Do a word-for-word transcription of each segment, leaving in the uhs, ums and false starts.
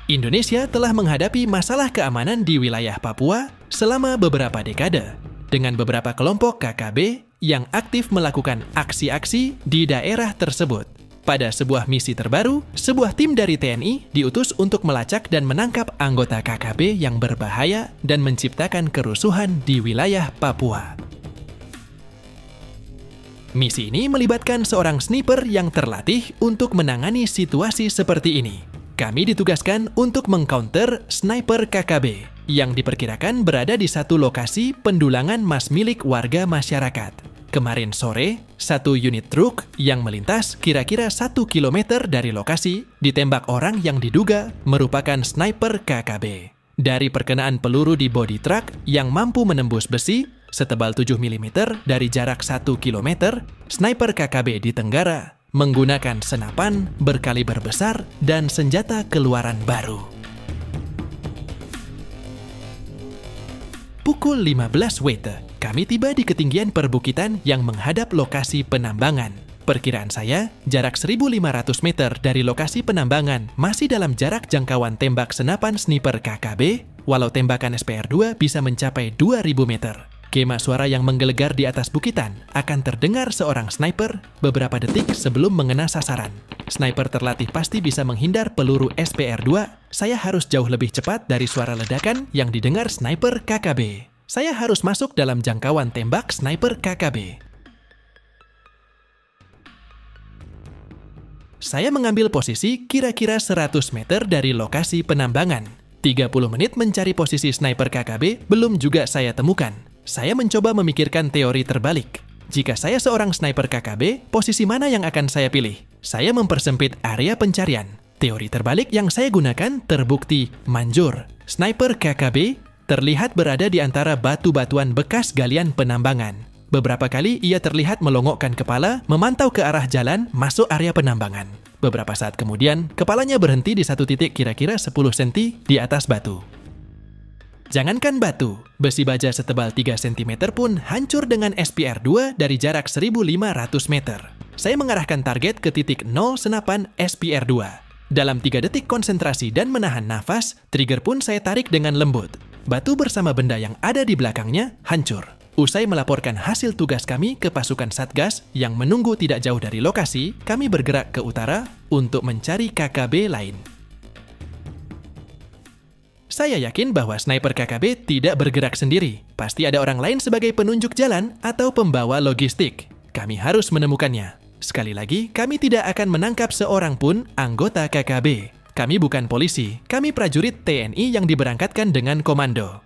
Indonesia telah menghadapi masalah keamanan di wilayah Papua selama beberapa dekade, dengan beberapa kelompok K K B yang aktif melakukan aksi-aksi di daerah tersebut. Pada sebuah misi terbaru, sebuah tim dari T N I diutus untuk melacak dan menangkap anggota K K B yang berbahaya dan menciptakan kerusuhan di wilayah Papua. Misi ini melibatkan seorang sniper yang terlatih untuk menangani situasi seperti ini. Kami ditugaskan untuk mengcounter sniper K K B yang diperkirakan berada di satu lokasi pendulangan emas milik warga masyarakat. Kemarin sore, satu unit truk yang melintas kira-kira satu kilometer dari lokasi ditembak orang yang diduga merupakan sniper K K B. Dari perkenaan peluru di bodi truk yang mampu menembus besi setebal tujuh milimeter dari jarak satu kilometer, sniper K K B di Tenggara menggunakan senapan berkaliber besar dan senjata keluaran baru. Pukul lima belas W T, kami tiba di ketinggian perbukitan yang menghadap lokasi penambangan. Perkiraan saya, jarak seribu lima ratus meter dari lokasi penambangan masih dalam jarak jangkauan tembak senapan sniper K K B, walau tembakan S P R dua bisa mencapai dua ribu meter. Gema suara yang menggelegar di atas bukitan akan terdengar seorang sniper beberapa detik sebelum mengena sasaran. Sniper terlatih pasti bisa menghindar peluru S P R dua. Saya harus jauh lebih cepat dari suara ledakan yang didengar sniper K K B. Saya harus masuk dalam jangkauan tembak sniper K K B. Saya mengambil posisi kira-kira seratus meter dari lokasi penambangan. tiga puluh menit mencari posisi sniper K K B belum juga saya temukan. Saya mencoba memikirkan teori terbalik. Jika saya seorang sniper K K B, posisi mana yang akan saya pilih? Saya mempersempit area pencarian. Teori terbalik yang saya gunakan terbukti manjur. Sniper K K B terlihat berada di antara batu-batuan bekas galian penambangan. Beberapa kali ia terlihat melongokkan kepala, memantau ke arah jalan masuk area penambangan. Beberapa saat kemudian, kepalanya berhenti di satu titik kira-kira sepuluh sentimeter di atas batu. Jangankan batu, besi baja setebal tiga sentimeter pun hancur dengan S P R dua dari jarak seribu lima ratus meter. Saya mengarahkan target ke titik nol senapan S P R dua. Dalam tiga detik konsentrasi dan menahan nafas, trigger pun saya tarik dengan lembut. Batu bersama benda yang ada di belakangnya hancur. Usai melaporkan hasil tugas kami ke pasukan Satgas yang menunggu tidak jauh dari lokasi, kami bergerak ke utara untuk mencari K K B lain. Saya yakin bahwa sniper K K B tidak bergerak sendiri. Pasti ada orang lain sebagai penunjuk jalan atau pembawa logistik. Kami harus menemukannya. Sekali lagi, kami tidak akan menangkap seorang pun anggota K K B. Kami bukan polisi, kami prajurit T N I yang diberangkatkan dengan komando.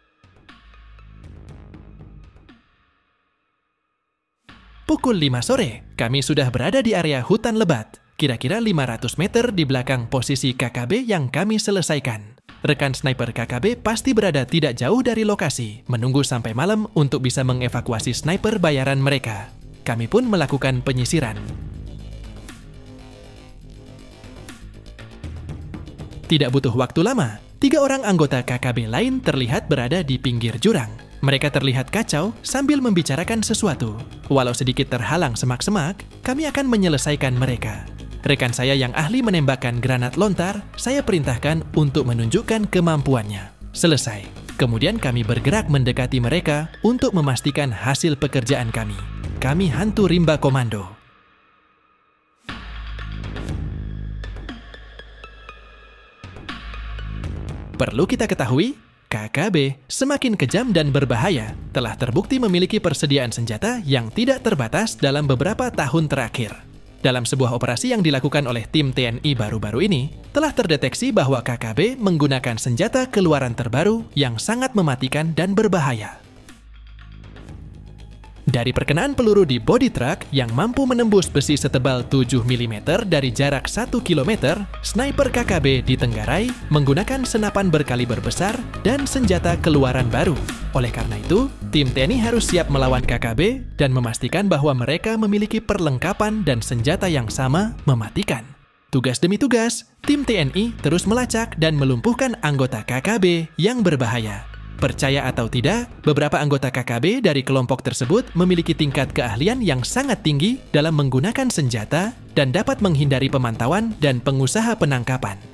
Pukul lima sore, kami sudah berada di area hutan lebat, kira-kira lima ratus meter di belakang posisi K K B yang kami selesaikan. Rekan sniper K K B pasti berada tidak jauh dari lokasi, menunggu sampai malam untuk bisa mengevakuasi sniper bayaran mereka. Kami pun melakukan penyisiran. Tidak butuh waktu lama, tiga orang anggota K K B lain terlihat berada di pinggir jurang. Mereka terlihat kacau sambil membicarakan sesuatu. Walau sedikit terhalang semak-semak, kami akan menyelesaikan mereka. Rekan saya yang ahli menembakkan granat lontar, saya perintahkan untuk menunjukkan kemampuannya. Selesai. Kemudian kami bergerak mendekati mereka untuk memastikan hasil pekerjaan kami. Kami hantu rimba komando. Perlu kita ketahui, K K B semakin kejam dan berbahaya, telah terbukti memiliki persediaan senjata yang tidak terbatas dalam beberapa tahun terakhir. Dalam sebuah operasi yang dilakukan oleh tim T N I baru-baru ini, telah terdeteksi bahwa K K B menggunakan senjata keluaran terbaru yang sangat mematikan dan berbahaya. Dari perkenaan peluru di bodi truk yang mampu menembus besi setebal tujuh milimeter dari jarak satu kilometer, sniper K K B ditenggarai menggunakan senapan berkaliber besar dan senjata keluaran baru. Oleh karena itu, tim T N I harus siap melawan K K B dan memastikan bahwa mereka memiliki perlengkapan dan senjata yang sama mematikan. Tugas demi tugas, tim T N I terus melacak dan melumpuhkan anggota K K B yang berbahaya. Percaya atau tidak, beberapa anggota K K B dari kelompok tersebut memiliki tingkat keahlian yang sangat tinggi dalam menggunakan senjata dan dapat menghindari pemantauan dan pengusaha penangkapan.